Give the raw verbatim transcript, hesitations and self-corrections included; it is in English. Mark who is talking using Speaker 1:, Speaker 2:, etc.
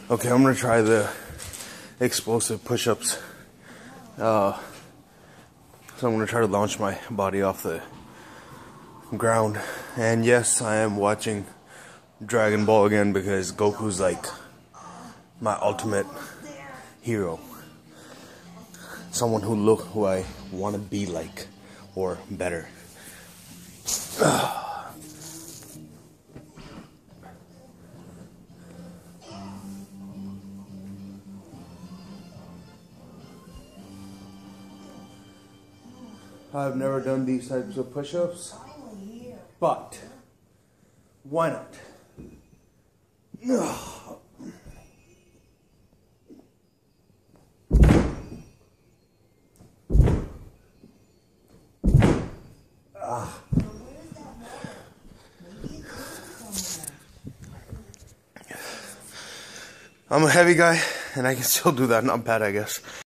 Speaker 1: Okay, I'm gonna try the explosive push-ups. Uh, so I'm gonna try to launch my body off the ground. And yes, I am watching Dragon Ball again because Goku's like my ultimate hero. Someone who look who I want to be like, or better. I've never done these types of push-ups, but why not? Ah. I'm a heavy guy, and I can still do that. Not bad, I guess.